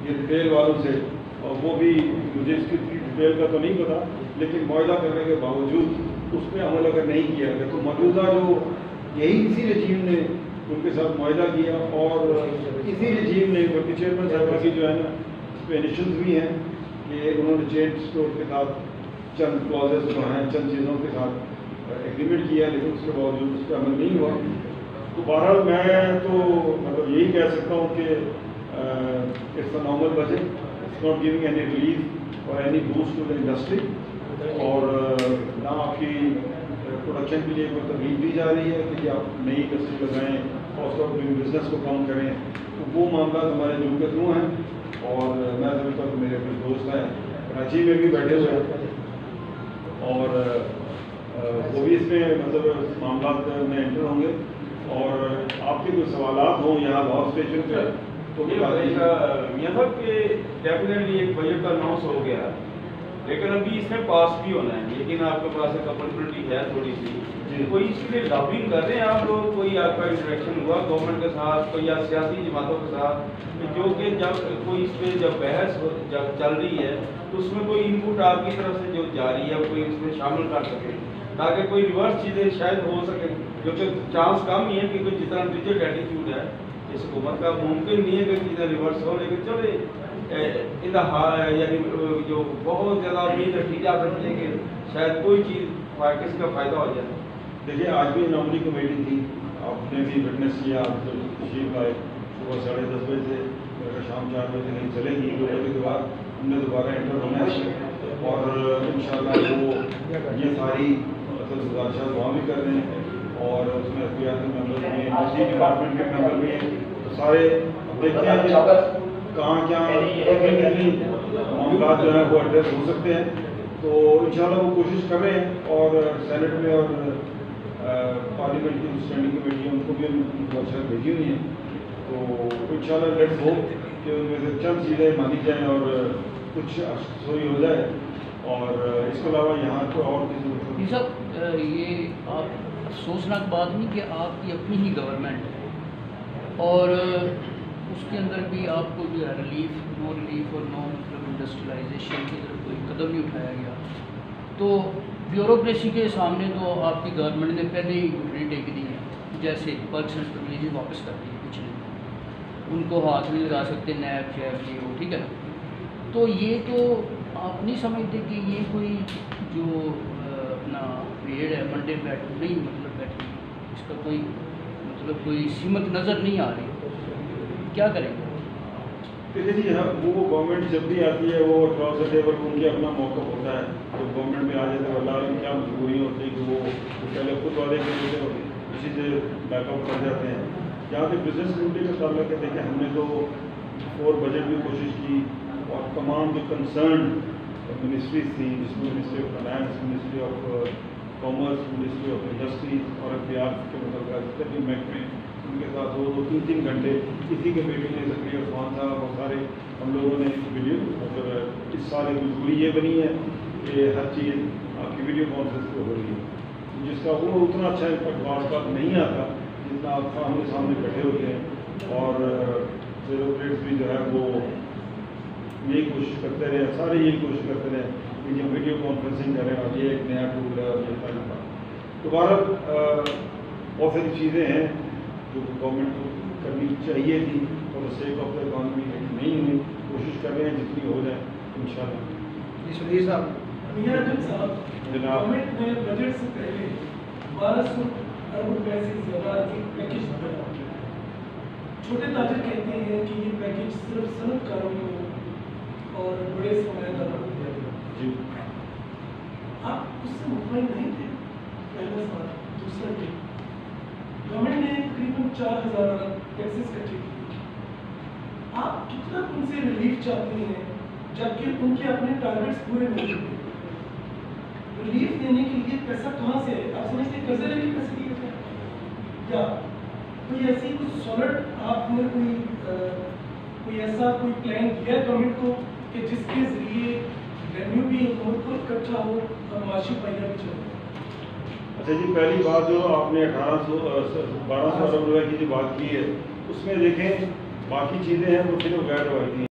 یہ ریٹیل والوں سے، اور وہ بھی مجھے اس کی ڈیٹیل کا تو نہیں پتا، لیکن معاہدہ کرنے کے باوجود اس پہ عمل اگر نہیں کیا گیا تو موجودہ جو یہی اسی رجیم نے ان کے ساتھ معاہدہ کیا، اور اسی رجیم نے ورکنگ چیئرمین صاحبہ کی جو ہے نا اس پہ انیشلز بھی ہیں کہ انہوں نے چین اسٹور کے ساتھ چند کلازز جو ہیں، چند چیزوں کے ساتھ ایگریمنٹ کیا، لیکن اس کے باوجود اس پہ عمل نہیں ہوا۔ تو بہرحال میں تو مطلب یہی کہہ سکتا ہوں کہ it's a normal budget, it's not giving any relief اور any boost to the industry, اور نہ آپ کی پروڈکشن کے لیے کوئی ترغیب دی جا رہی ہے کہ آپ نئی انڈسٹری لگائیں، کاسٹ آف ڈوئنگ بزنس کو کم کریں۔ تو وہ معاملات ہمارے جو کے تھرو ہیں، اور میں سمجھتا ہوں کہ میرے کچھ دوست ہیں کراچی میں بھی بیٹھے ہوئے ہیں، اور وہ بھی اس میں مطلب معاملات میں انٹر ہوں گے، اور آپ کے کوئی سوالات ہوں یہاں لاہور اسٹیشن پہ تو میاں صاحب کہ ڈیفینیٹلی ایک بجٹ کا اناؤنس ہو گیا، لیکن ابھی اس میں پاس بھی ہونا ہے، لیکن آپ کے پاس ایک اپرچونیٹی ہے تھوڑی سی، کوئی اس کے لیے لابنگ کر رہے ہیں آپ لوگ؟ کوئی آپ کا انٹریکشن ہوا گورنمنٹ کے ساتھ، کوئی یا سیاسی جماعتوں کے ساتھ، جو کہ جب کوئی اس پہ جب بحث جب چل رہی ہے تو اس میں کوئی انپوٹ آپ کی طرف سے جو جاری ہے کوئی اس میں شامل کر سکے، تاکہ کوئی ریورس چیزیں شاید ہو سکے، جو کہ چانس کم ہی ہے کہ کوئی جتنا ریجڈ ایٹیٹیوڈ ہے اس حکومت کا ممکن نہیں ہے کہ چیزیں ریورس ہو، لیکن چلے یعنی جو بہت زیادہ امید رکھی جا سکتی ہے کہ شاید کوئی چیز کسی کا فائدہ ہو جائے۔ دیکھیے آج بھی نامنی کمیٹی تھی، آپ نے بھی وٹنس کیا، آپ تشریف آئے، صبح 10:30 بجے سے شام 4 بجے نہیں چلے گی، 2 بجے کے بعد ہم نے دوبارہ انٹر ہونا ہے، اور انشاءاللہ وہ یہ ساری مطلب گزارشات وہاں بھی کر رہے ہیں، اور اس میں اختیاراتی ممبر بھی ہیں، انڈسٹری ڈپارٹمنٹ کے ممبر بھی ہیں، تو سارے دیکھتے ہیں کہ کہاں کیا معاملات جو ہیں وہ ایڈریس ہو سکتے ہیں، تو انشاءاللہ وہ کوشش کر رہے ہیں، اور سینٹ میں اور پارلیمنٹ کی اسٹینڈنگ کمیٹی ان کو بھی گزارشات بھیجی ہوئی ہیں، تو انشاءاللہ لیٹس ہوپ کہ ان میں سے چند چیزیں مانی جائیں اور کچھ سوئی ہو جائے، اور اس کے علاوہ یہاں کو اور کسی صاحب یہ آپ افسوسناک بات نہیں کہ آپ کی اپنی ہی گورنمنٹ ہے اور اس کے اندر بھی آپ کو جو ہے ریلیف اور نو مطلب انڈسٹریلائزیشن کی طرف کوئی قدم نہیں اٹھایا گیا، تو بیوروکریسی کے سامنے تو آپ کی گورنمنٹ نے پہلے ہی گھٹنے ٹیک دی ہیں، جیسے پرسنل پرویجن واپس کر دی کچھ نہیں، ان کو ہاتھ نہیں لگا سکتے نیب شیب یہ وہ، ٹھیک ہے نا؟ تو یہ تو آپ نہیں سمجھتے کہ یہ کوئی جو اپنا پیریڈ ہے منڈے نہیں مطلب بیٹھی، اس کا کوئی مطلب کوئی سمت نظر نہیں آ رہی، کیا کریں گے؟ دیکھیے جی، وہ گورنمنٹ جب بھی آتی ہے وہ اکراس دا ٹیبل ان کے اپنا موقف ہوتا ہے، تو گورنمنٹ میں آ جاتے ہیں، اللہ کی کیا مجبوریاں ہوتی ہیں کہ وہ پہلے خود وعدے کے لیے اسی سے بیک اپ کر جاتے ہیں۔ جہاں پہ بزنس کمیونٹی کا تعلق ہے، دیکھیں ہم نے تو فور بجٹ بھی کوشش کی، اور تمام جو کنسرن منسٹریز تھیں، جس میں ministry of finance, ministry of commerce, ministry of industries اور اختیارات کے متعلقہ جتنے بھی محکمے، ان کے ساتھ 2-3 گھنٹے اسی کے میٹنگ میں ذکری عثمان صاحب اور سارے ہم لوگوں نے ویڈیو مطلب اس سال مجبوری یہ بنی ہے کہ ہر چیز آپ کی ویڈیو کانفرنس پہ ہو رہی ہے، جس کا وہ اتنا اچھا امپیکٹ بعض بات نہیں آتا جتنا آپ آمنے سامنے بیٹھے ہوتے ہیں، اور بیوروکریٹس بھی جو ہے وہ یہی کوشش کرتے رہے، سارے یہی کوشش کرتے رہے کہ جب ویڈیو کانفرنسنگ کریں، اور یہ ایک نیا ٹول ہے، اور یہ طریقہ دوبارہ بہت ساری چیزیں ہیں جو گورنمنٹ کو کرنی چاہیے تھی، اور سیک آف دا اکانومی نہیں ہوئی، کوشش کر رہے ہیں جتنی ہو جائے انشاءاللہ۔ جی سنیے صاحب، جناب گورنمنٹ نے بجٹ سے پہلے 1200 ارب روپے سے زیادہ کی پیکیج بنا، چھوٹے تاجر کہتے ہیں کہ یہ پیکیج صرف صنعت کاروں کو اور بڑے سرمایہ داروں کو دیا گیا۔ جی، آپ اس سے مطمئن نہیں تھے؟ پہلا سوال۔ دوسرا کہ گورنمنٹ نے تقریباً 4000 ٹیکسز کٹے کیے، آپ کتنا ان سے ریلیف چاہتے ہیں جبکہ ان کے اپنے ٹارگیٹس پورے نہیں ہوتے؟ ریلیف دینے کے لیے پیسہ کہاں سے ہے؟ آپ سمجھتے ہیں قرضے لے کے پیسے دیے تھے، یا کوئی ایسی کچھ سالڈ آپ نے کوئی ایسا کوئی پلان کیا گورنمنٹ کو کہ جس کے ذریعے ریونیو بھی حکومت کو اکٹھا ہو اور معاشی پہیہ بھی چلے؟ اچھا جی، پہلی بات جو آپ نے 1200 ارب روپے کی جو بات کی ہے، اس میں دیکھیں باقی چیزیں ہیں وہ صرف غیر روایتی ہیں۔